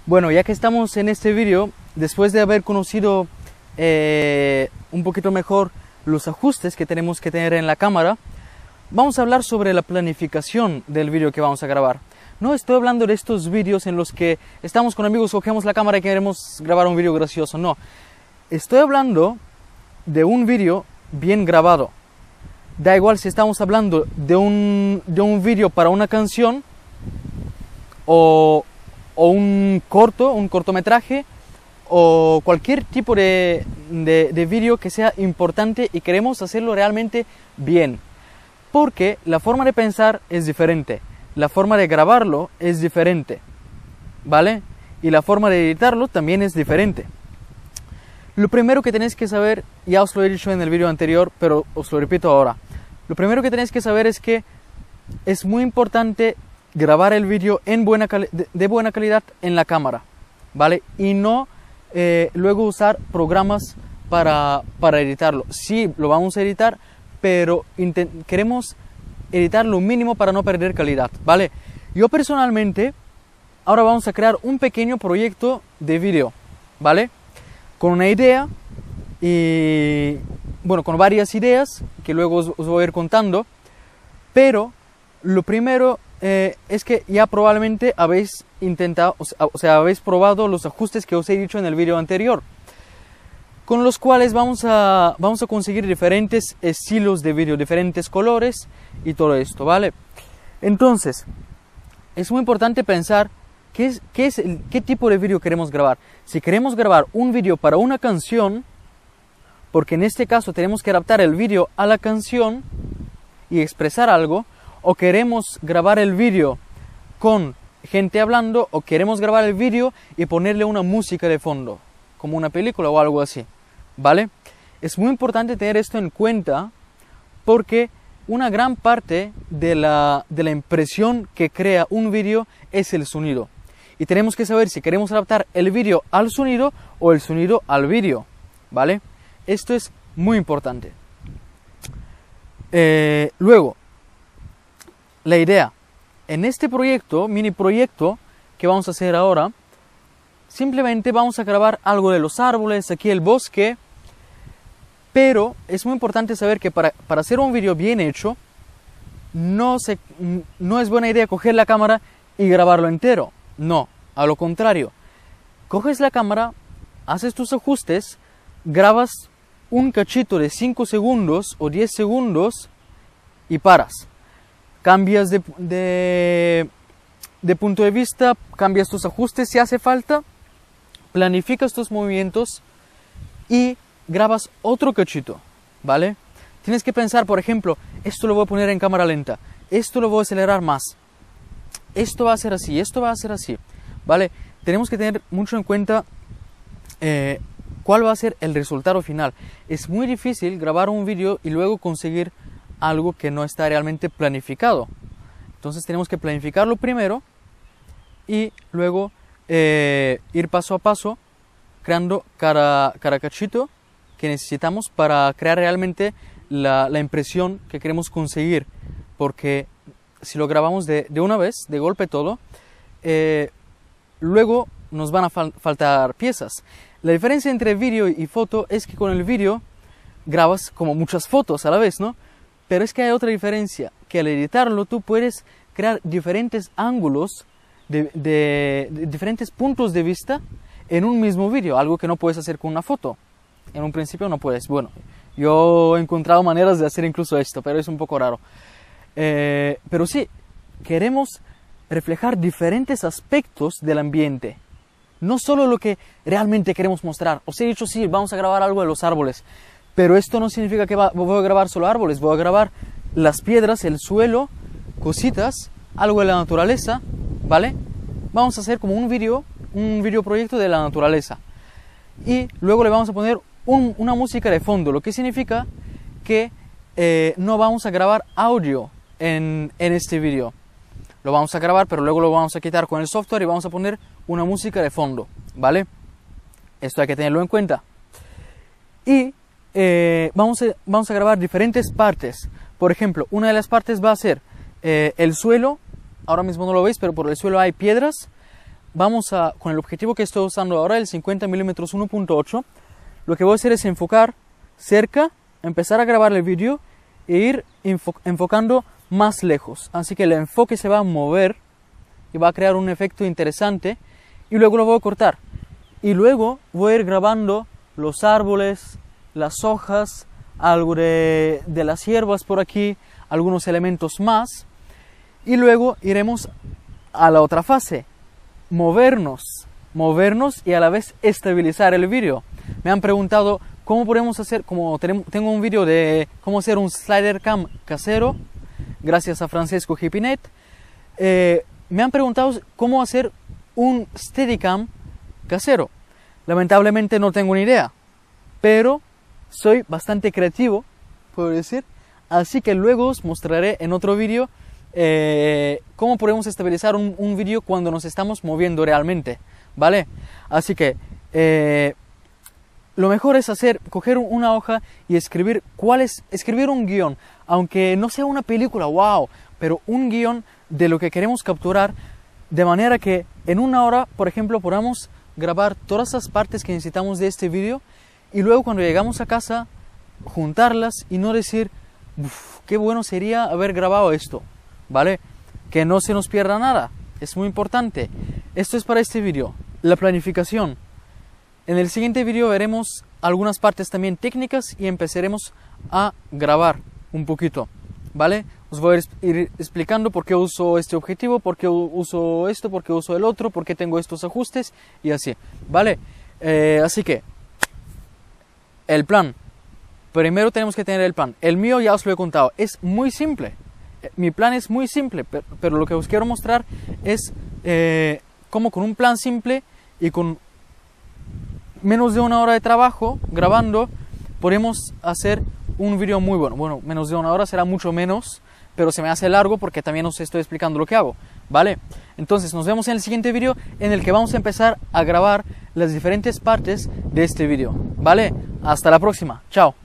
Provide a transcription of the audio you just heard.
Bueno, ya que estamos en este vídeo, después de haber conocido un poquito mejor los ajustes que tenemos que tener en la cámara, vamos a hablar sobre la planificación del vídeo que vamos a grabar. No estoy hablando de estos vídeos en los que estamos con amigos, cogemos la cámara y queremos grabar un vídeo gracioso, no. Estoy hablando de un vídeo bien grabado. Da igual si estamos hablando de un vídeo para una canción o un cortometraje o cualquier tipo de vídeo que sea importante y queremos hacerlo realmente bien. Porque la forma de pensar es diferente, la forma de grabarlo es diferente, ¿vale? Y la forma de editarlo también es diferente. Lo primero que tenéis que saber, ya os lo he dicho en el vídeo anterior, pero os lo repito ahora. Lo primero que tenéis que saber es que es muy importante grabar el vídeo de buena calidad en la cámara, ¿vale? Y no luego usar programas para editarlo. Sí, lo vamos a editar, pero queremos editar lo mínimo para no perder calidad, ¿vale? Yo personalmente, ahora vamos a crear un pequeño proyecto de vídeo, ¿vale? Con una idea y, bueno, con varias ideas que luego os voy a ir contando, pero lo primero es que ya probablemente habéis intentado, o sea, habéis probado los ajustes que os he dicho en el vídeo anterior, con los cuales vamos a conseguir diferentes estilos de vídeo, diferentes colores y todo esto, ¿vale? Entonces, es muy importante pensar qué tipo de vídeo queremos grabar. Si queremos grabar un vídeo para una canción, porque en este caso tenemos que adaptar el vídeo a la canción y expresar algo, o queremos grabar el vídeo con gente hablando, o queremos grabar el vídeo y ponerle una música de fondo, como una película o algo así, ¿vale? Es muy importante tener esto en cuenta porque una gran parte de la impresión que crea un vídeo es el sonido. Y tenemos que saber si queremos adaptar el vídeo al sonido o el sonido al vídeo, ¿vale? Esto es muy importante. Luego, la idea. En este proyecto, mini proyecto que vamos a hacer ahora, simplemente vamos a grabar algo de los árboles, aquí el bosque, pero es muy importante saber que para hacer un vídeo bien hecho, no es buena idea coger la cámara y grabarlo entero. No, a lo contrario. Coges la cámara, haces tus ajustes, grabas un cachito de 5 segundos o 10 segundos y paras. Cambias de punto de vista, cambias tus ajustes si hace falta, planificas tus movimientos y grabas otro cachito, ¿vale? Tienes que pensar, por ejemplo, esto lo voy a poner en cámara lenta, esto lo voy a acelerar más, esto va a ser así, esto va a ser así, ¿vale? Tenemos que tener mucho en cuenta cuál va a ser el resultado final. Es muy difícil grabar un vídeo y luego conseguir algo que no está realmente planificado. Entonces tenemos que planificarlo primero y luego ir paso a paso creando cada cachito que necesitamos para crear realmente la impresión que queremos conseguir, porque si lo grabamos de una vez, de golpe todo, luego nos van a faltar piezas. La diferencia entre vídeo y foto es que con el vídeo grabas como muchas fotos a la vez, ¿no? Pero es que hay otra diferencia, que al editarlo tú puedes crear diferentes ángulos de diferentes puntos de vista en un mismo vídeo, algo que no puedes hacer con una foto. En un principio no puedes. Bueno, yo he encontrado maneras de hacer incluso esto, pero es un poco raro. Pero sí, queremos reflejar diferentes aspectos del ambiente, no solo lo que realmente queremos mostrar. Os he dicho, sí, vamos a grabar algo de los árboles, pero esto no significa que voy a grabar solo árboles, voy a grabar las piedras, el suelo, cositas, algo de la naturaleza, ¿vale? Vamos a hacer como un video proyecto de la naturaleza. Y luego le vamos a poner una música de fondo, lo que significa que no vamos a grabar audio en este vídeo. Lo vamos a grabar, pero luego lo vamos a quitar con el software y vamos a poner una música de fondo, ¿vale? Esto hay que tenerlo en cuenta. Y vamos a grabar diferentes partes. Por ejemplo, una de las partes va a ser el suelo. Ahora mismo no lo veis, pero por el suelo hay piedras. con el objetivo que estoy usando ahora, el 50 mm 1.8, lo que voy a hacer es enfocar cerca, empezar a grabar el vídeo e ir enfocando más lejos. Así que el enfoque se va a mover y va a crear un efecto interesante, y luego lo voy a cortar. Y luego voy a ir grabando los árboles, las hojas, algo de las hierbas por aquí, algunos elementos más. Y luego iremos a la otra fase, movernos y a la vez estabilizar el vídeo. Me han preguntado cómo podemos hacer, como tengo un vídeo de cómo hacer un slider cam casero, gracias a Francesco Hipinet. Me han preguntado cómo hacer un Steadicam casero. Lamentablemente no tengo ni idea, pero soy bastante creativo, puedo decir, así que luego os mostraré en otro vídeo cómo podemos estabilizar un vídeo cuando nos estamos moviendo realmente, ¿vale? Así que lo mejor es coger una hoja y escribir un guión, aunque no sea una película, wow, pero un guión de lo que queremos capturar, de manera que en una hora, por ejemplo, podamos grabar todas las partes que necesitamos de este vídeo, y luego cuando llegamos a casa juntarlas y no decir, qué bueno sería haber grabado esto, ¿vale? Que no se nos pierda nada, es muy importante. Esto es para este vídeo, la planificación. En el siguiente vídeo veremos algunas partes también técnicas y empezaremos a grabar un poquito, ¿vale? Os voy a ir explicando por qué uso este objetivo, por qué uso esto, por qué uso el otro, por qué tengo estos ajustes y así, ¿vale? Así que, el plan. Primero tenemos que tener el plan. El mío ya os lo he contado, es muy simple. Mi plan es muy simple, pero lo que os quiero mostrar es cómo con un plan simple y con menos de una hora de trabajo grabando podemos hacer un vídeo muy bueno. Bueno, menos de una hora será mucho menos, pero se me hace largo porque también os estoy explicando lo que hago, ¿vale? Entonces nos vemos en el siguiente vídeo, en el que vamos a empezar a grabar las diferentes partes de este vídeo, ¿vale? Hasta la próxima, chao.